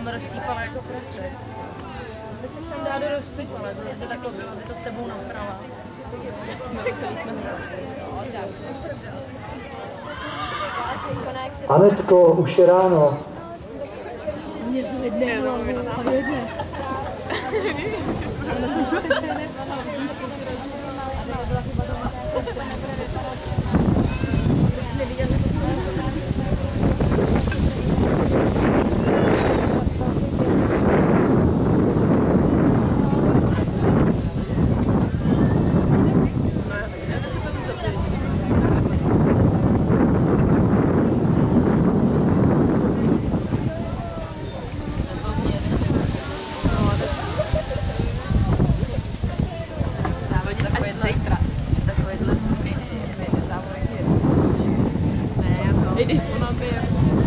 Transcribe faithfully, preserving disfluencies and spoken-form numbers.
tam rozštípala jako prase. Ty se sem dá do rozštípala, to se takhle bylo, to s tebou naprala. Jsme museli jsme Anetko, už je ráno. Mě zvedne hlavu a jede. Vedi, ono by